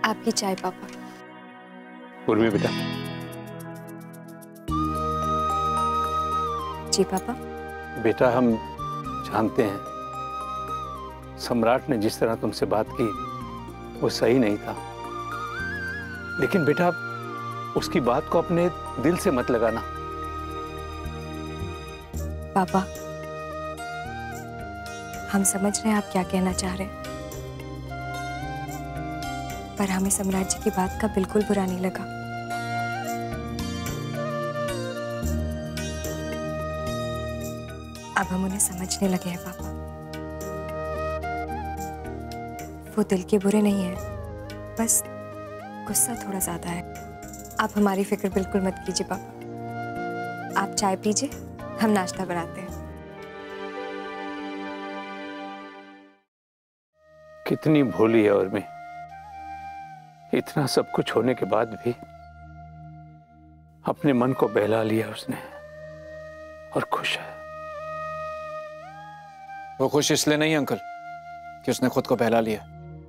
आपकी चाय पापा। उर्मी बेटा। जी पापा। बेटा हम जानते हैं सम्राट ने जिस तरह तुमसे बात की वो सही नहीं था, लेकिन बेटा उसकी बात को अपने दिल से मत लगाना। पापा हम समझ रहे हैं आप क्या कहना चाह रहे हैं, पर हमें सम्राट जी की बात का बिल्कुल बुरा नहीं लगा। अब हम उन्हें समझने लगे हैं पापा। वो दिल के बुरे नहीं है, बस गुस्सा थोड़ा ज्यादा है। आप हमारी फिक्र बिल्कुल मत कीजिए पापा। आप चाय पीजिए, हम नाश्ता बनाते हैं। कितनी भोली है उर्मी, इतना सब कुछ होने के बाद भी अपने मन को बहला लिया उसने और खुश है। वो खुश इसलिए नहीं अंकल कि उसने खुद को बहला लिया,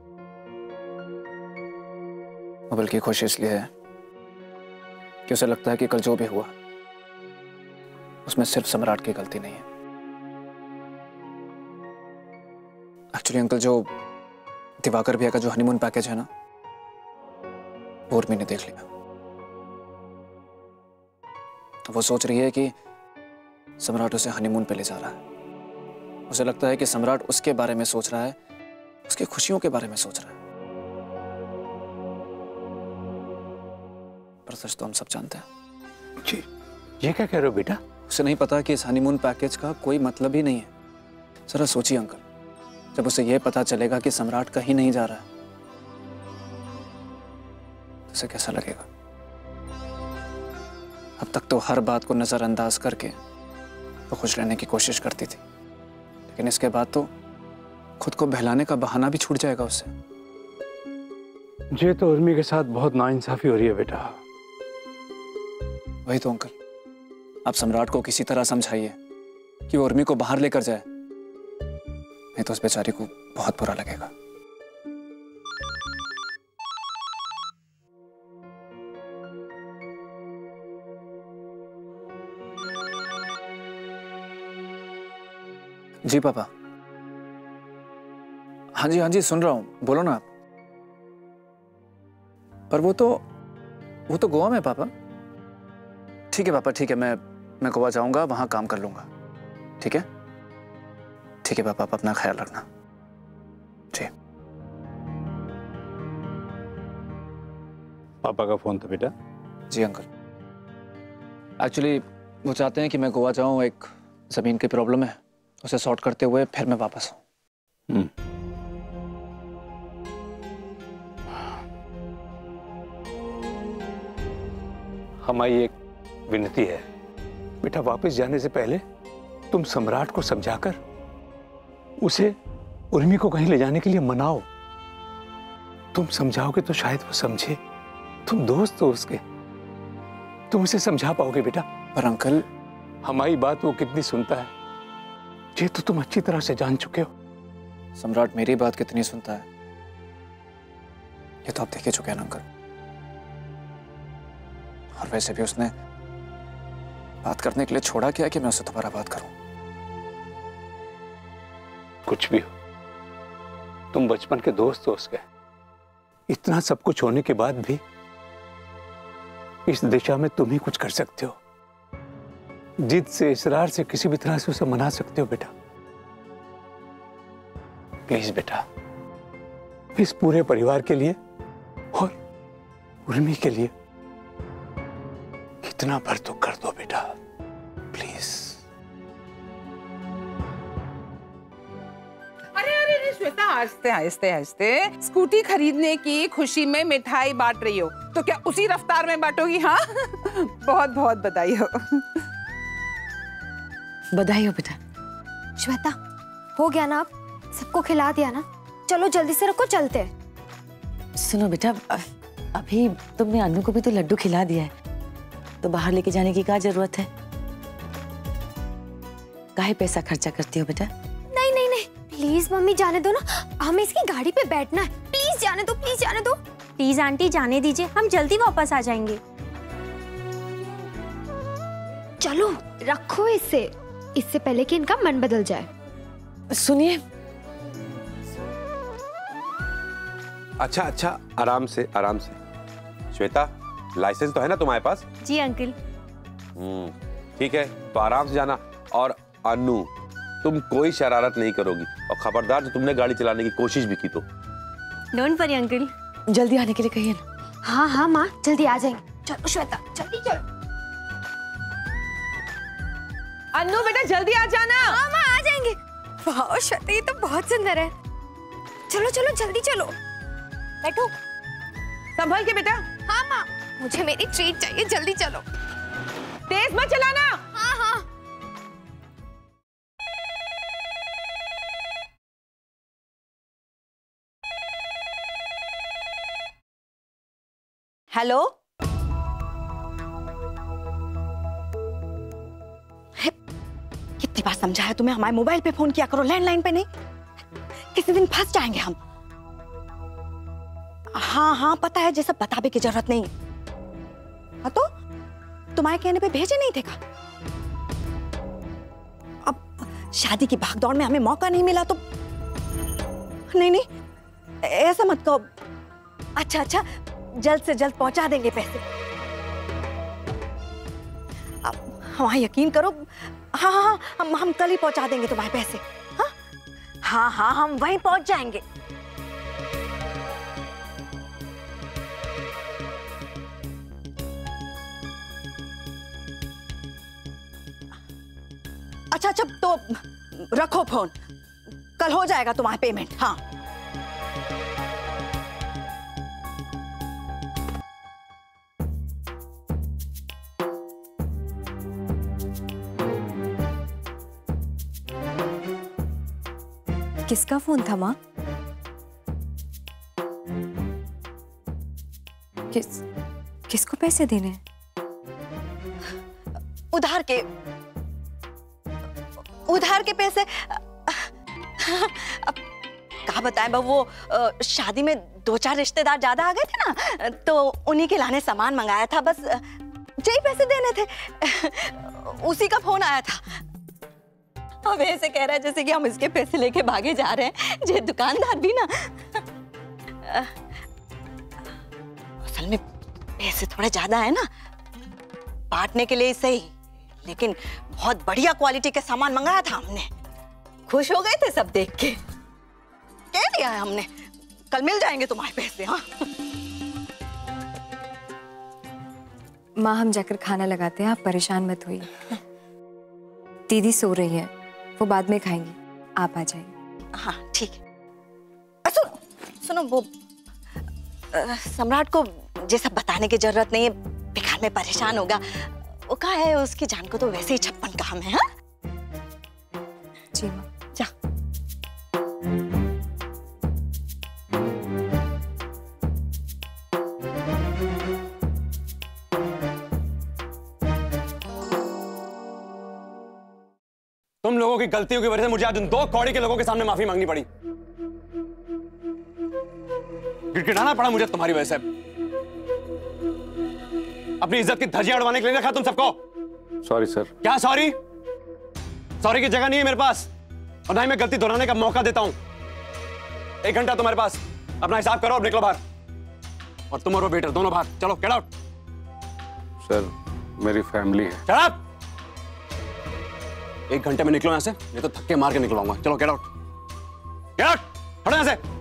बल्कि खुश इसलिए है कि उसे लगता है कि कल जो भी हुआ उसमें सिर्फ सम्राट की गलती नहीं है। एक्चुअली अंकल जो दिवाकर भैया का जो हनीमून पैकेज है ना, वो उर्मी ने देख लिया। वो सोच रही है कि सम्राट उसे हनीमून पे ले जा रहा है। उसे लगता है कि सम्राट उसके बारे में सोच रहा है, उसकी खुशियों के बारे में सोच रहा है। पर सच तो हम सब जानते हैं। जी, ये क्या कह रहे हो बेटा? उसे नहीं पता कि इस हनीमून पैकेज का कोई मतलब ही नहीं है। जरा सोचिए अंकल, जब उसे यह पता चलेगा कि सम्राट कहीं नहीं जा रहा है तो उसे कैसा लगेगा? अब तक तो हर बात को नजरअंदाज करके वो खुश रहने की कोशिश करती थी, लेकिन इसके बाद तो खुद को बहलाने का बहाना भी छूट जाएगा उससे। ये तो उर्मी के साथ बहुत नाइंसाफी हो रही है बेटा। वही तो अंकल, आप सम्राट को किसी तरह समझाइए कि वो उर्मी को बाहर लेकर जाए, नहीं तो उस बेचारी को बहुत बुरा लगेगा। जी पापा। हाँ जी सुन रहा हूं, बोलो ना आप। पर वो तो गोवा में पापा। ठीक है पापा, ठीक है, मैं गोवा जाऊंगा, वहां काम कर लूंगा। ठीक है पापा, आप अपना ख्याल रखना। जी। पापा का फोन था बेटा? जी अंकल, एक्चुअली वो चाहते हैं कि मैं गोवा जाऊं, एक जमीन की प्रॉब्लम है, उसे सॉर्ट करते हुए फिर मैं वापस आऊं। हमारी एक विनती है बेटा, वापस जाने से पहले तुम सम्राट को समझाकर उसे उर्मी को कहीं ले जाने के लिए मनाओ। तुम समझाओगे तो शायद वो समझे। तुम दोस्त हो उसके, तुम उसे समझा पाओगे बेटा। पर अंकल, हमारी बात वो कितनी सुनता है ये तो तुम अच्छी तरह से जान चुके हो। सम्राट मेरी बात कितनी सुनता है ये तो आप देख ही चुके हैं ना अंकल। और वैसे भी उसने बात करने के लिए छोड़ा क्या कि मैं उससे दोबारा बात करूं? कुछ भी हो, तुम बचपन के दोस्त हो उसके। इतना सब कुछ होने के बाद भी इस दिशा में तुम ही कुछ कर सकते हो। जिद से, इसरार से, किसी भी तरह से उसे मना सकते हो बेटा। प्लीज बेटा, इस पूरे परिवार के लिए और उर्मी के लिए कितना भर तो कर दो बेटा, प्लीज। अरे श्वेता, आहिस्ते आहिस्ते आहिस्ते। स्कूटी खरीदने की खुशी में मिठाई बांट रही हो तो क्या उसी रफ्तार में बांटोगी? हाँ बहुत बहुत बधाई हो। बधाई हो बेटा। श्वेता, हो गया ना? आप सबको खिला दिया ना? चलो जल्दी से रखो, चलते हैं। सुनो बेटा, अभी तुमने अनु को भी तो लड्डू खिला दिया है, तो बाहर लेके जाने की क्या जरूरत है? काहे पैसा खर्चा करती हो बेटा? नहीं नहीं नहीं, प्लीज मम्मी जाने दो ना, हमें इसकी गाड़ी पे बैठना है। प्लीज जाने दो, प्लीज जाने दो। प्लीज आंटी जाने दीजिए, हम जल्दी वापस आ जाएंगे। चलो रखो इसे, इससे पहले कि इनका मन बदल जाए। सुनिए, अच्छा अच्छा, आराम से आराम से। श्वेता, लाइसेंस तो है ना तुम्हारे पास? जी अंकल। ठीक है, तो आराम से जाना। और अनु, तुम कोई शरारत नहीं करोगी, और खबरदार जो तुमने गाड़ी चलाने की कोशिश भी की तो। Don't worry uncle. जल्दी आने के लिए कहिए ना। हाँ हाँ माँ, जल्दी आ जाएंगे। चलो श्वेता, जल्दी चलो। अन्नू बेटा जल्दी आ जाना। हाँ माँ आ जाएंगे। वाह श्वेता, ये तो बहुत सुंदर है। चलो चलो जल्दी चलो, बैठो। संभल के बेटा। हाँ माँ, मुझे मेरी ट्रीट चाहिए, जल्दी चलो। तेज मत चलाना। हाँ हाँ। हेलो, कितनी बार समझाया तुम्हें, हमारे मोबाइल पे फोन किया करो, लैंडलाइन पे नहीं। किसी दिन फंस जाएंगे हम। हाँ हाँ पता है, जैसा बताने की जरूरत नहीं। हाँ तो तुम्हारे कहने पे भेजे नहीं थे का? अब शादी की भागदौड़ में हमें मौका नहीं मिला तो नहीं नहीं ऐसा मत कहो। अच्छा अच्छा, जल्द से जल्द पहुंचा देंगे पैसे। अब हाँ यकीन करो, हाँ हाँ हम कल ही पहुंचा देंगे तुम्हारे पैसे। हाँ हाँ हाँ हम वहीं पहुंच जाएंगे। अच्छा अच्छा, तो रखो फोन, कल हो जाएगा तुम्हारा पेमेंट। हाँ किसका फोन था माँ? किसको पैसे देने हैं? उधार के पैसे। अब कहा बताएं बहू, वो शादी में 2-4 रिश्तेदार ज्यादा आ गए थे ना, तो उन्हीं के लाने सामान मंगाया था, बस यही पैसे देने थे। उसी का फोन आया था। अब ऐसे कह रहा है जैसे कि हम इसके पैसे लेके भागे जा रहे हैं। ये दुकानदार भी ना, असल में पैसे थोड़े ज्यादा है ना, बांटने के लिए सही, लेकिन बहुत बढ़िया क्वालिटी के सामान मंगाया था हमने। खुश हो गए थे सब देख के। कह दिया है हमने, कल मिल जाएंगे तुम्हारे पैसे। हाँ माँ, हम जाकर खाना लगाते हैं, आप परेशान मत होइए। दीदी सो रही है, वो बाद में खाएंगी, आप आ जाइए। हाँ ठीक है। सुनो वो सम्राट को ये सब बताने की जरूरत नहीं है, बेकार में परेशान होगा। वो कहा है, उसकी जान को तो वैसे ही 56 काम है। हाँ जी माँ। जा। तुम लोगों की गलतियों की वजह से मुझे आज उन 2 कौड़ी के लोगों के सामने माफी मांगनी पड़ी। गिड़गिड़ाना पड़ा मुझे तुम्हारी वजह से। अपनी इज्जत की धज्जियां उड़वाने के लिए रखा तुम सबको। Sorry sir. क्या सॉरी? सॉरी की जगह नहीं है मेरे पास, और ना ही मैं गलती दोहराने का मौका देता हूं। 1 घंटा तुम्हारे पास, अपना हिसाब करो, अब निकलो बाहर। और तुम और वो वेटर दोनों बाहर, चलो गेट आउट। सर मेरी फैमिली है। Shut up! 1 घंटे में निकलो यहां से, नहीं तो धक्के मार के निकलवाऊंगा। चलो गेट आउट, गेट आउट, हटो यहां से।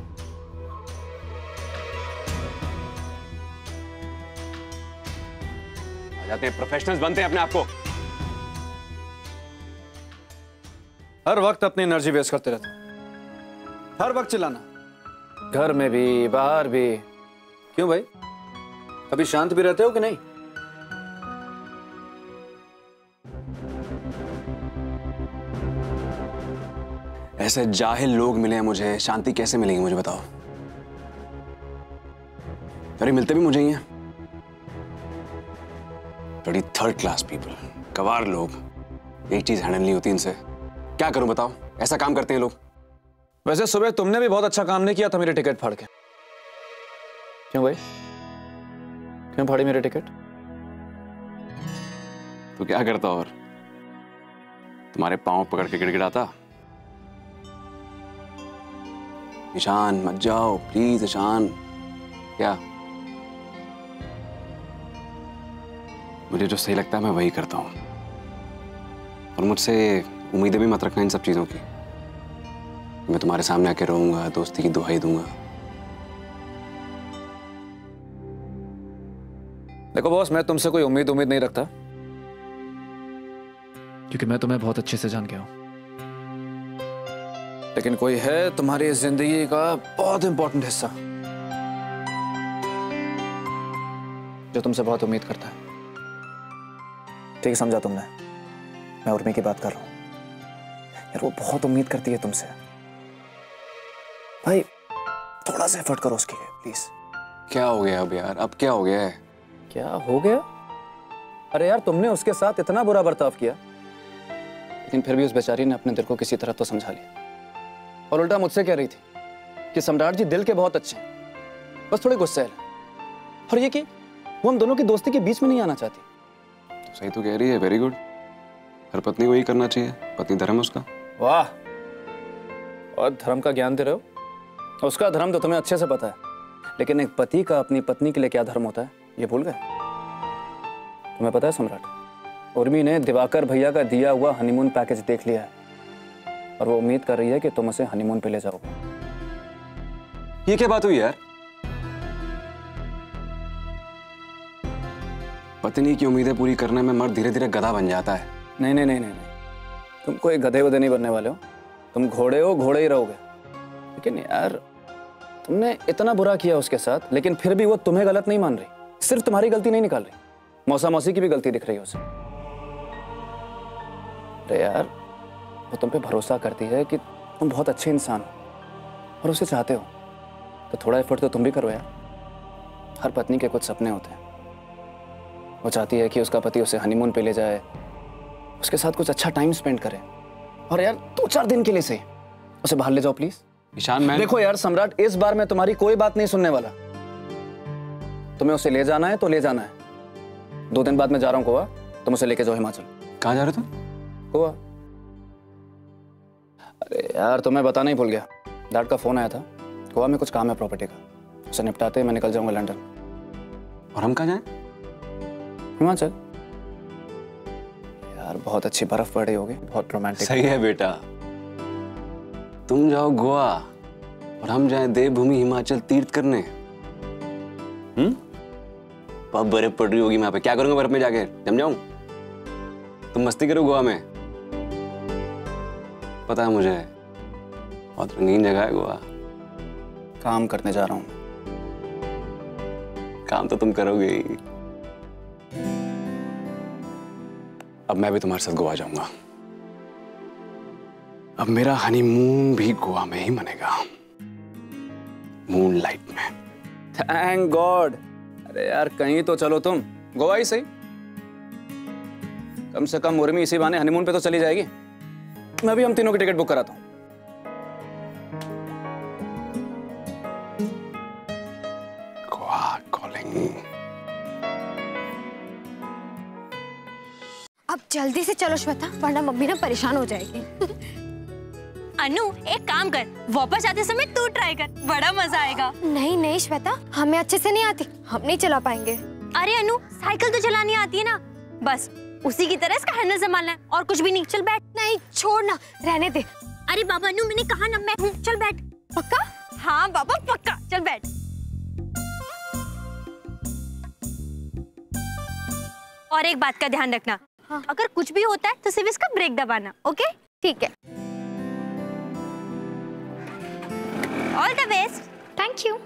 आ जाते हैं, प्रोफेशनल्स बनते हैं अपने आप को। हर वक्त अपनी एनर्जी वेस्ट करते रहते, हर वक्त चिल्लाना, घर में भी बाहर भी। क्यों भाई, कभी शांत भी रहते हो कि नहीं? ऐसे जाहिल लोग मिले हैं मुझे, शांति कैसे मिलेगी मुझे बताओ? अरे मिलते भी मुझे ही हैं, बड़ी 3rd क्लास पीपल, गवार लोग। एक चीज हैंडल नहीं होती इनसे, क्या करूं बताओ? ऐसा काम करते हैं लोग। वैसे सुबह तुमने भी बहुत अच्छा काम नहीं किया था मेरी टिकट फाड़ के। क्यों भाई, क्यों फाड़ी मेरी टिकट? तो क्या करता और तुम्हारे पांव पकड़ के गिड़गिड़ाता? ईशान मत जाओ प्लीज ईशान। क्या? मुझे जो सही लगता है मैं वही करता हूं, और मुझसे उम्मीदें भी मत रखना इन सब चीजों की। मैं तुम्हारे सामने आके रोऊंगा, दोस्ती की दुहाई दूंगा। देखो बॉस, मैं तुमसे कोई उम्मीद नहीं रखता, क्योंकि मैं तुम्हें बहुत अच्छे से जान गया हूं। लेकिन कोई है तुम्हारी जिंदगी का बहुत इंपॉर्टेंट हिस्सा जो तुमसे बहुत उम्मीद करता है। ठीक समझा तुमने, मैं उर्मी की बात कर रहा हूं। यार वो बहुत उम्मीद करती है तुमसे भाई, थोड़ा सा एफर्ट करो उसके लिए प्लीज। क्या हो गया अब यार, अब क्या हो गया है? क्या हो गया? अरे यार तुमने उसके साथ इतना बुरा बर्ताव किया, लेकिन फिर भी उस बेचारी ने अपने दिल को किसी तरह तो समझा लिया, और उल्टा मुझसे कह रही थी कि सम्राट जी दिल के बहुत अच्छे हैं, बस थोड़े गुस्से हैं, और ये कि वो हम दोनों की दोस्ती के बीच में नहीं आना चाहती। तो सही तो कह रही है, वेरी गुड। हर पत्नी को यही करना चाहिए, पत्नी धर्म है उसका। वाह, और धर्म का ज्ञान दे रहे हो। उसका धर्म तो तुम्हें अच्छे से पता है, लेकिन एक पति का अपनी पत्नी के लिए क्या धर्म होता है ये भूल गए? तुम्हें पता है सम्राट, उर्मी ने दिवाकर भैया का दिया हुआ हनीमून पैकेज देख लिया है, और वो उम्मीद कर रही है कि तुम उसे हनीमून पे ले जाओगे। ये क्या बात हुई यार? पत्नी की उम्मीदें पूरी करने में मर्द धीरे धीरे गधा बन जाता है। नहीं नहीं नहीं नहीं, तुम कोई गधे वधे नहीं बनने वाले हो, तुम घोड़े हो, घोड़े ही रहोगे। लेकिन यार तुमने इतना बुरा किया उसके साथ, लेकिन फिर भी वो तुम्हें गलत नहीं मान रही, सिर्फ तुम्हारी गलती नहीं निकाल रही, मौसा मौसी की भी गलती दिख रही है उसे। अरे यार वो तुम पे भरोसा करती है कि तुम बहुत अच्छे इंसान हो और उसे चाहते हो, तो थोड़ा एफर्ट तो तुम भी करो यार। हर पत्नी के कुछ सपने होते हैं, वो चाहती है कि उसका पति उसे हनीमून पे ले जाए, उसके साथ कुछ अच्छा टाइम स्पेंड करे, और यार 2-4 दिन के लिए सही उसे बाहर ले जाओ प्लीज। ईशान मैं देखो यार सम्राट, इस बार मैं तुम्हारी कोई बात नहीं सुनने वाला। तुम्हें उसे ले जाना है तो ले जाना है। 2 दिन बाद मैं जा रहा हूँ गोवा, तुम उसे लेके जाओ हिमाचल। कहाँ जा रहे तुम? गोवा। अरे यार तुम्हें बताना ही भूल गया, डैड का फोन आया था, गोवा में कुछ काम है प्रॉपर्टी का, उसे निपटाते मैं निकल जाऊंगा लंदन। और हम कहाँ जाएं? हिमाचल। यार बहुत अच्छी बर्फ पड़ रही होगी, बहुत रोमांटिक। सही है बेटा, तुम जाओ गोवा और हम जाएं देवभूमि हिमाचल तीर्थ करने। बर्फ पड़ रही होगी वहां पे, क्या करूंगा बर्फ में जाके? जम जाऊं? तुम मस्ती करो गोवा में। पता है मुझे, बहुत रंगीन जगह है गोवा। काम करने जा रहा हूँ। काम तो तुम करोगे ही। अब मैं भी तुम्हारे साथ गोवा जाऊंगा। अब मेरा हनीमून भी गोवा में ही मनेगा, मूनलाइट में। Thank God. अरे यार कहीं तो चलो तुम, गोवा ही सही, कम से कम उर्मी इसी बहाने हनीमून पे तो चली जाएगी। मैं भी हम तीनों की टिकट बुक कराता हूँ। गोवा कॉलिंग। अब जल्दी से चलो श्वेता, वरना मम्मी ना परेशान हो जाएगी। अनु एक काम कर, वापस आते समय तू ट्राई कर, बड़ा मजा आएगा। नहीं नहीं श्वेता, हमें अच्छे से नहीं आती, हम नहीं चला पाएंगे। अरे अनु साइकिल तो चलानी आती है ना, बस उसी की तरह इसका हैंडल संभालना है, और कुछ भी नहीं। चल बैठ। नहीं छोड़ ना, रहने दे। अरे बाबा अनु मैंने कहा ना मैं हूँ, चल बैठ। पक्का? हाँ बाबा पक्का, चल बैठ। और एक बात का ध्यान रखना, हाँ। अगर कुछ भी होता है तो सिर्फ इसका ब्रेक दबाना, ओके? ठीक है। All the best. Thank you.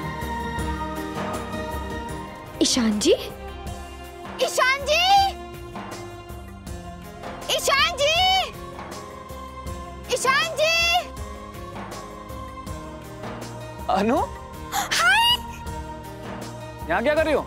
Ishaan ji, Ishaan ji, Anu, यहाँ क्या कर रही हो?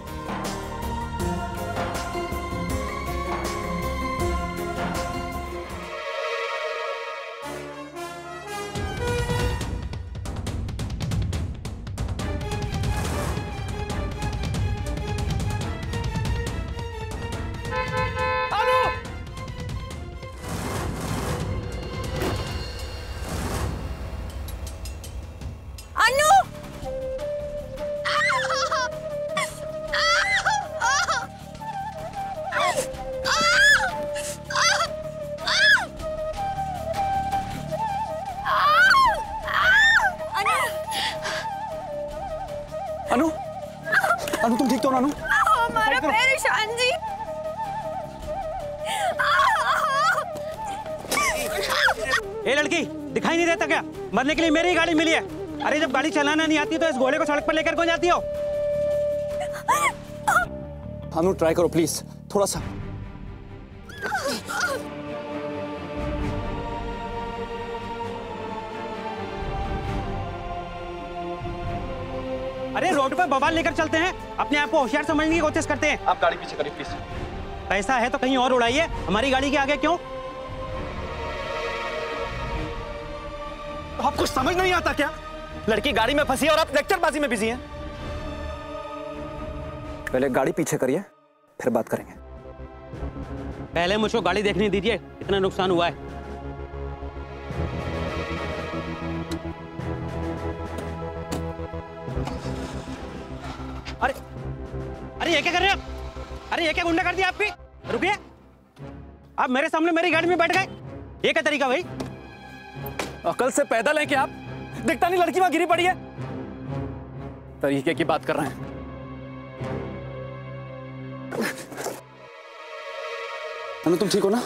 अनु, अनु तुम ठीक तो हो ना अनु? हमारा पैर ईशान जी। ए लड़की, दिखाई नहीं देता क्या? मरने के लिए मेरी ही गाड़ी मिली है। अरे जब गाड़ी चलाना नहीं आती तो इस घोड़े को सड़क पर लेकर कौन जाती हो? अनु ट्राई करो प्लीज, थोड़ा सा। अरे रोड पर बवाल लेकर चलते हैं, अपने आप को होशियार समझने की कोशिश करते हैं। आप गाड़ी पीछे करिए प्लीज। पैसा है तो कहीं और उड़ाइए, हमारी गाड़ी के आगे क्यों? आपको समझ नहीं आता क्या? लड़की गाड़ी में फंसी है और आप लेक्चरबाजी में बिजी हैं। पहले गाड़ी पीछे करिए, फिर बात करेंगे। पहले मुझको गाड़ी देखने दीजिए, इतना नुकसान हुआ है। अरे अरे ये क्या कर रहे हो? अरे ये क्या गुंडा कर दिया आपकी? रुकिए, आप मेरे सामने मेरी गाड़ी में बैठ गए, ये क्या तरीका भाई? अकल से पैदल हैं क्या आप? दिखता नहीं लड़की वहां गिरी पड़ी है? तरीके की बात कर रहे हैं। अनु तुम ठीक हो ना?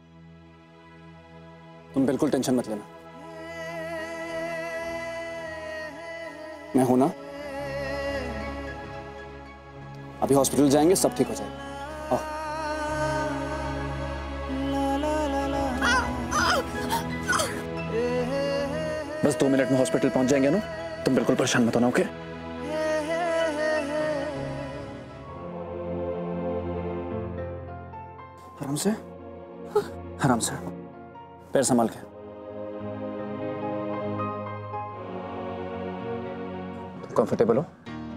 तुम बिल्कुल टेंशन मत लेना, मैं हूं ना। अभी हॉस्पिटल जाएंगे, सब ठीक हो जाएगा। आओ। बस 2 मिनट में हॉस्पिटल पहुंच जाएंगे ना, तुम बिल्कुल परेशान मत होना, ओके? आराम से, आराम से, पैर संभाल के। तुम कंफर्टेबल हो?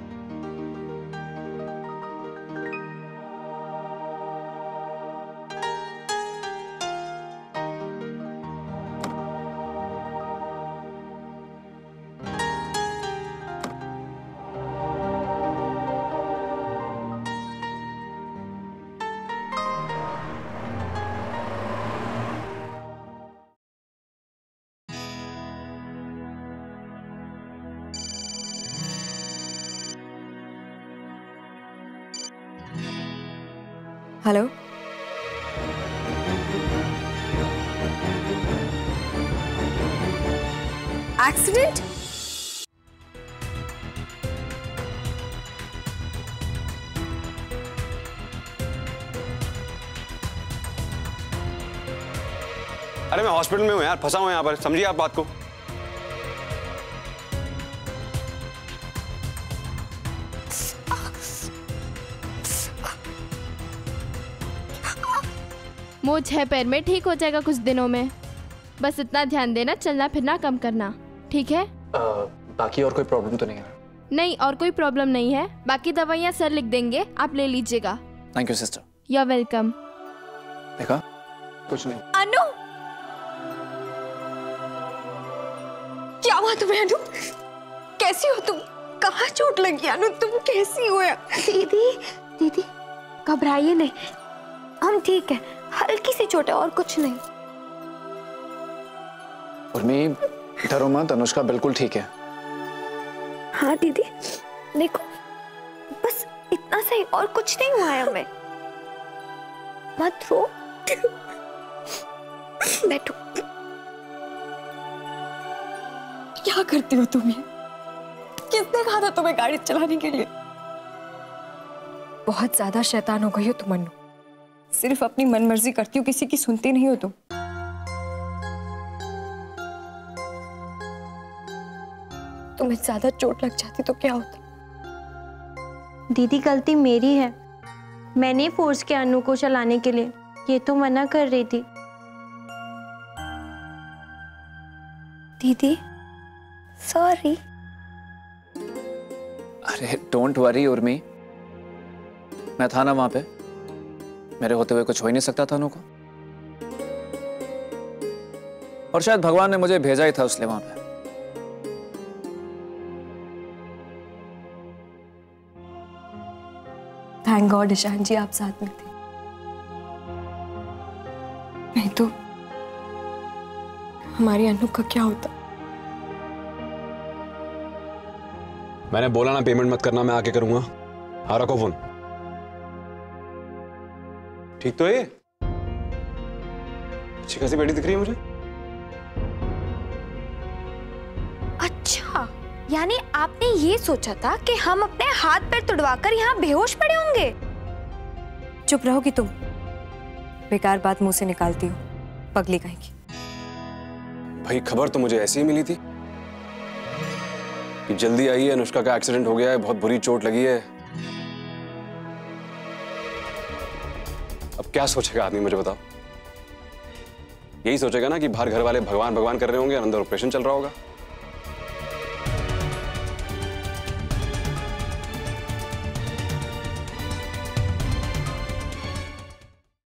Hello, accident? अरे मैं हॉस्पिटल में हूँ यार, फंसा हूँ यहाँ पर, समझिए आप बात को। मोच है पैर में, ठीक हो जाएगा कुछ दिनों में। बस इतना ध्यान देना, चलना फिरना कम करना, ठीक है? बाकी और कोई प्रॉब्लम तो नहीं है? नहीं, और कोई प्रॉब्लम नहीं है। बाकी दवाइयाँ सर लिख देंगे, आप ले लीजिएगा। Thank you sister. You are welcome. देखा, कुछ नहीं। अनु, क्या हुआ तुम्हें? अनु, कैसी हो तुम? कहाँ चोट लगी? अनु तुम कैसी हो? दीदी, दीदी घबराइए नहीं, हम ठीक है। हल्की सी चोट है और कुछ नहीं। उर्मी, डरो मत, अनुष्का बिल्कुल ठीक है। हाँ दीदी, देखो बस इतना सही, और कुछ नहीं हुआ है हमें। मत रो, बैठो। क्या करती हो तुम ये? किसने कहा था तुम्हें गाड़ी चलाने के लिए? बहुत ज्यादा शैतान हो गई हो तुम अनु। सिर्फ अपनी मनमर्जी करती हो, किसी की सुनती नहीं हो तुम। समझ ज्यादा चोट लग जाती तो क्या होता? दीदी गलती मेरी है, मैंने फोर्स किया अनु को चलाने के लिए, ये तो मना कर रही थी। दीदी सॉरी। अरे डोंट वरी उर्मी, मैं था ना वहां पे, मेरे होते हुए कुछ हो ही नहीं सकता था अनु को। और शायद भगवान ने मुझे भेजा ही था उसलिए वहां पे। थैंक गॉड ईशान जी आप साथ में थे, नहीं तो हमारी अनु का क्या होता। मैंने बोला ना पेमेंट मत करना, मैं आके करूंगा। हाँ रखो फोन। ठीक तो है, अच्छी खासी बेटी दिख रही है मुझे। अच्छा, यानी आपने ये सोचा था कि हम अपने हाथ पैर तुड़वाकर यहाँ बेहोश पड़े होंगे? चुप रहोगी तुम, बेकार बात मुंह से निकालती हो, पगली कहेंगी। भाई खबर तो मुझे ऐसी ही मिली थी कि जल्दी आई है, अनुष्का का एक्सीडेंट हो गया है, बहुत बुरी चोट लगी है। अब क्या सोचेगा आदमी मुझे बताओ? यही सोचेगा ना कि बाहर घर वाले भगवान भगवान कर रहे होंगे, अंदर ऑपरेशन चल रहा होगा।